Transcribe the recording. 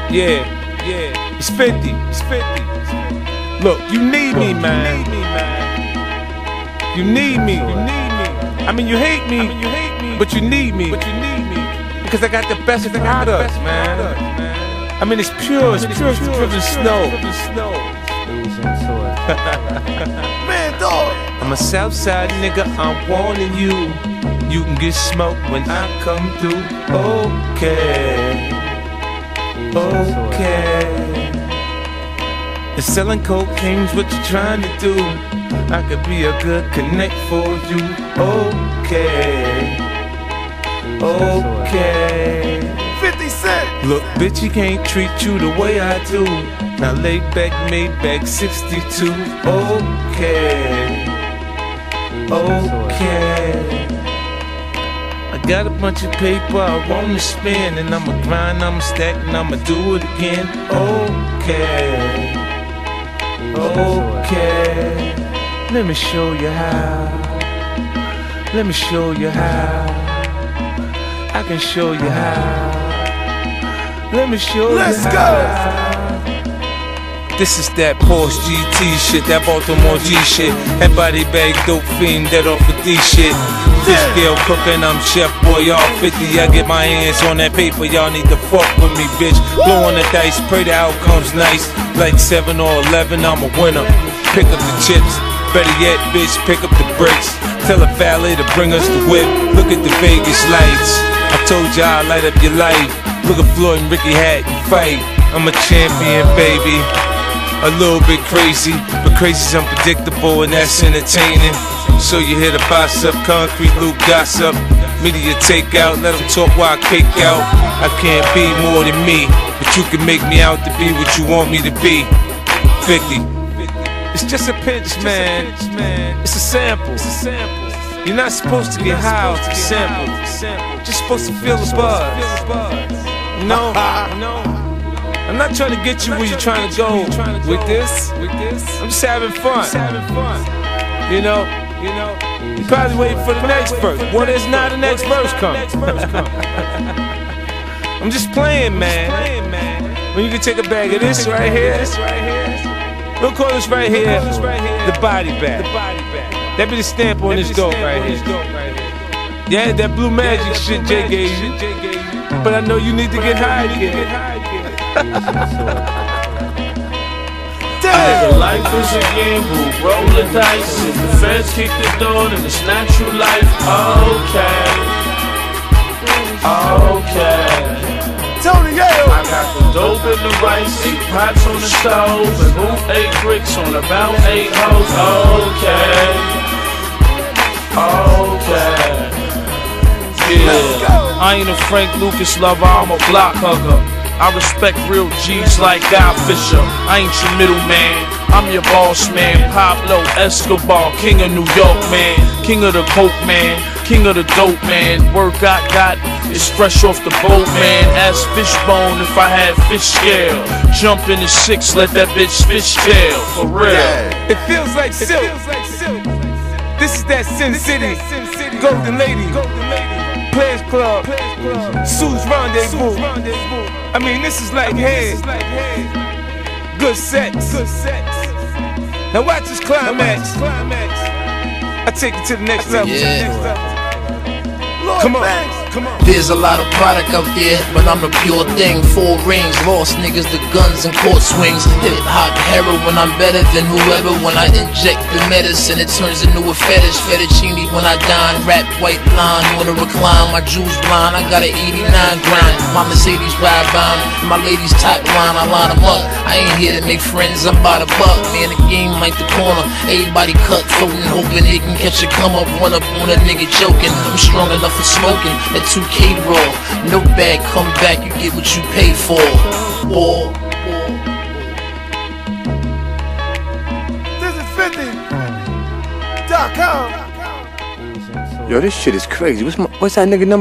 Yeah, it's 50. Look, you need me, man. You need me. I mean, you hate me, but you need me. Because I got the best products, man. I mean, it's pure as snow. Man, dog. I'm a Southside nigga, I'm warning you. You can get smoked when I come through. Okay. And selling cocaine's what you're trying to do. I could be a good connect for you. Okay. 50 Cent. Look, bitch, he can't treat you the way I do. Now lay back, made back 62. Okay. I got a bunch of paper I wanna spend, and I'ma grind, I'ma stack, and I'ma do it again. Okay. Let me show you how. Let me show you how. I can show you how. Let me show you how. Let's go. This is that Porsche GT shit, that Baltimore G shit. That body bag dope fiend, that off of D shit. Fish scale cooking, I'm chef boy, y'all 50. I get my hands on that paper, y'all need to fuck with me, bitch. Blowing the dice, pray the outcome's nice. Like 7 or 11, I'm a winner. Pick up the chips, better yet, bitch, pick up the bricks. Tell a valet to bring us the whip. Look at the Vegas lights. I told you I'd light up your life. Look at Floyd and Ricky Hatton fight. I'm a champion, baby. A little bit crazy, but crazy's unpredictable and that's entertaining. So you hear the boss up, concrete loop gossip. Media takeout, let them talk while I cake out. I can't be more than me, but you can make me out to be what you want me to be. 50. It's just a pinch, man. It's a sample. You're not supposed to get high off the sample. You're just supposed to feel the buzz. No. I'm not trying to get you where you're trying to go with this. I'm just having fun. You know, you're probably waiting for the next verse. Well, there's not the next verse coming. I'm just playing, man. When you can take a bag of this right here, we'll call this right here the body bag. That be the stamp on this dope right here. Yeah, that blue magic shit Jay gave you. But I know you need to get high again. Life is a gamble, roll the dice. If the feds kick the door, then it's natural life. Okay. Tony Yale. I got the dope in the rice, 8 pots on the stove, and move 8 bricks on about 8 hoes. Okay. Yeah. I ain't a Frank Lucas lover, I'm a block hugger. I respect real G's like Guy Fisher. I ain't your middleman, I'm your boss man. Pablo Escobar, king of New York, man. King of the coke, man. King of the dope, man. Work I got is fresh off the boat, man. Ask Fishbone if I had fish scale. Jump in the 6, let that bitch fish tail. For real. It feels like silk. This is that Sin City. Golden Lady. Players Club. Sue's Rendezvous. I mean, this is like head. Good sex. Now watch this climax. I take it to the next level. Come on. There's a lot of product out there, but I'm the pure thing. 4 rings, lost niggas, the guns and court swings. Hip hop heroin, I'm better than whoever. When I inject the medicine, it turns into a fetish. Fettuccine when I dine, rap white line, wanna recline. My jewels blind, I got an 89 grind. My Mercedes ride by me, my ladies top line, I line them up. I ain't here to make friends, I'm by the buck. Man, the game like the corner, everybody cut, floating, hoping they can catch a come up, run up on a nigga joking. I'm strong enough for smoking. 2K raw, no bag, come back, you get what you pay for. This is 50.com. Yo, this shit is crazy. What's that nigga number?